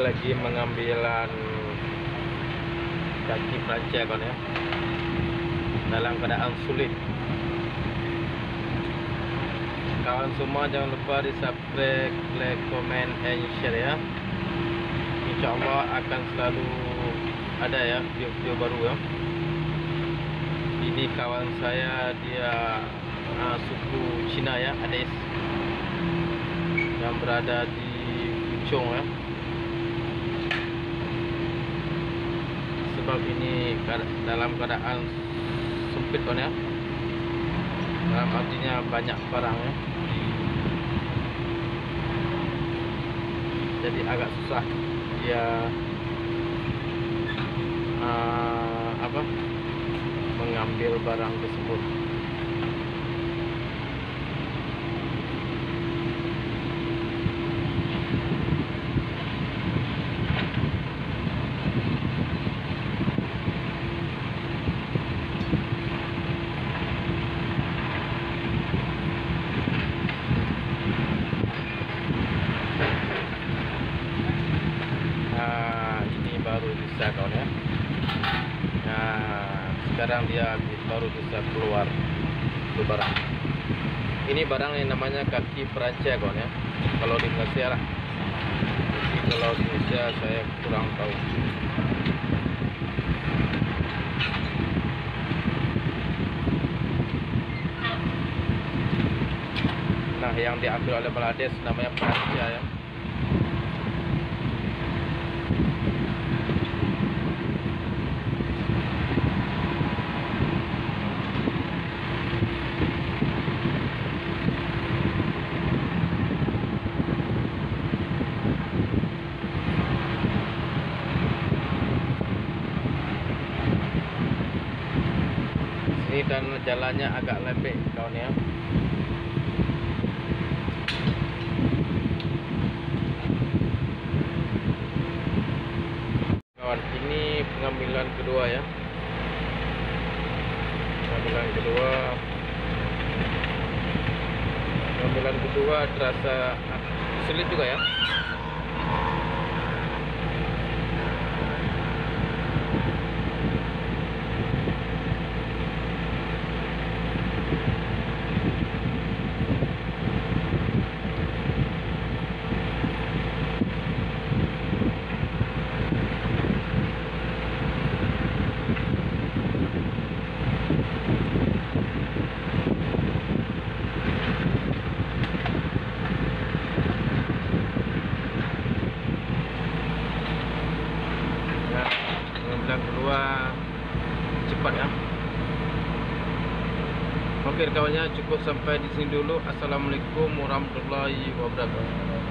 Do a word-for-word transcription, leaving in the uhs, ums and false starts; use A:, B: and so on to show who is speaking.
A: lagi mengambilan kaki perancis kawan ya, dalam keadaan sulit. Kawan semua jangan lupa di subscribe, like, comment, and share ya. InsyaAllah akan selalu ada ya video-video baru ya. Ini kawan saya, dia uh, suku Cina ya, Ades, yang berada di Puchong ya. Sebab ini dalam keadaan sempit kan ya, dalam artinya banyak barang ya, jadi agak susah dia uh, apa mengambil barang tersebut. Baru bisa kawan ya. Nah, sekarang dia baru bisa keluar itu barang. Ini barang yang namanya kaki perancis kawan ya, kalau di Malaysia lah. Jadi kalau di Indonesia saya kurang tahu. Nah, yang diambil oleh Bangladesh namanya perancis ya. Ini dan jalannya agak lembek kawan ya. Kawan, ini pengambilan kedua ya. Pengambilan kedua. Pengambilan kedua terasa sulit juga ya. Yang kedua cepat ya. Oke kawannya, cukup sampai di sini dulu. Assalamualaikum warahmatullahi wabarakatuh.